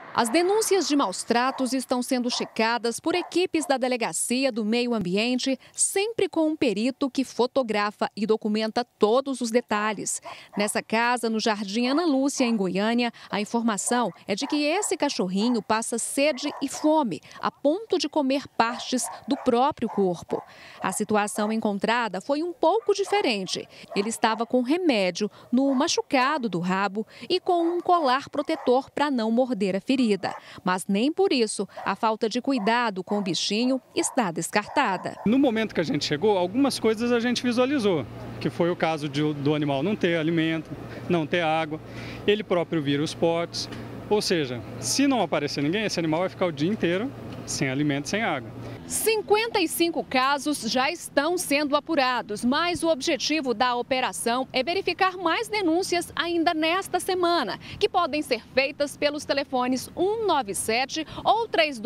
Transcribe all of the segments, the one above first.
As denúncias de maus-tratos estão sendo checadas por equipes da Delegacia do Meio Ambiente, sempre com um perito que fotografa e documenta todos os detalhes. Nessa casa, no Jardim Ana Lúcia, em Goiânia, a informação é de que esse cachorrinho passa sede e fome, a ponto de comer partes do próprio corpo. A situação encontrada foi um pouco diferente. Ele estava com remédio no machucado do rabo e com um colar protetor para não morder a ferida. Mas nem por isso a falta de cuidado com o bichinho está descartada. No momento que a gente chegou, algumas coisas a gente visualizou, que foi o caso do animal não ter alimento, não ter água, ele próprio vira os potes. Ou seja, se não aparecer ninguém, esse animal vai ficar o dia inteiro sem alimento, sem água. 55 casos já estão sendo apurados, mas o objetivo da operação é verificar mais denúncias ainda nesta semana, que podem ser feitas pelos telefones 197 ou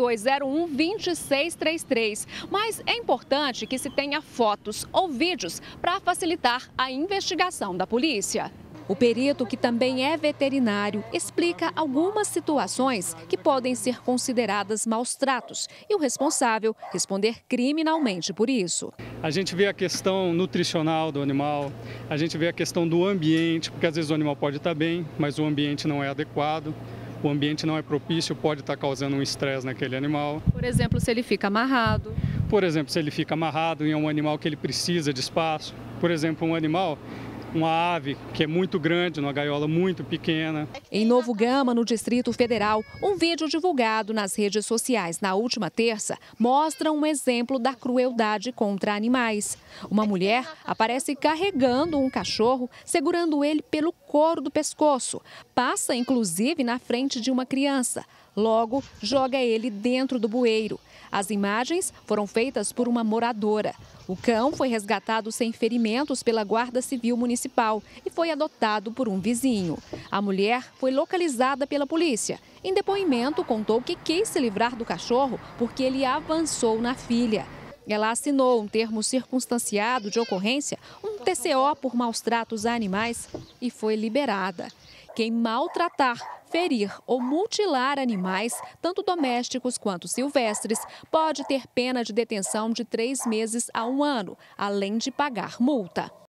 3201-2633. Mas é importante que se tenha fotos ou vídeos para facilitar a investigação da polícia. O perito, que também é veterinário, explica algumas situações que podem ser consideradas maus-tratos e o responsável responder criminalmente por isso. A gente vê a questão nutricional do animal, a gente vê a questão do ambiente, porque às vezes o animal pode estar bem, mas o ambiente não é adequado, o ambiente não é propício, pode estar causando um estresse naquele animal. Por exemplo, se ele fica amarrado. Por exemplo, se ele fica amarrado em um animal que ele precisa de espaço. Por exemplo, uma ave que é muito grande, numa gaiola muito pequena. Em Novo Gama, no Distrito Federal, um vídeo divulgado nas redes sociais na última terça mostra um exemplo da crueldade contra animais. Uma mulher aparece carregando um cachorro, segurando ele pelo couro do pescoço. Passa, inclusive, na frente de uma criança. Logo, joga ele dentro do bueiro. As imagens foram feitas por uma moradora. O cão foi resgatado sem ferimentos pela Guarda Civil Municipal e foi adotado por um vizinho. A mulher foi localizada pela polícia. Em depoimento, contou que quis se livrar do cachorro porque ele avançou na filha. Ela assinou um termo circunstanciado de ocorrência, um TCO por maus-tratos a animais, e foi liberada. Quem maltratar, ferir ou mutilar animais, tanto domésticos quanto silvestres, pode ter pena de detenção de 3 meses a 1 ano, além de pagar multa.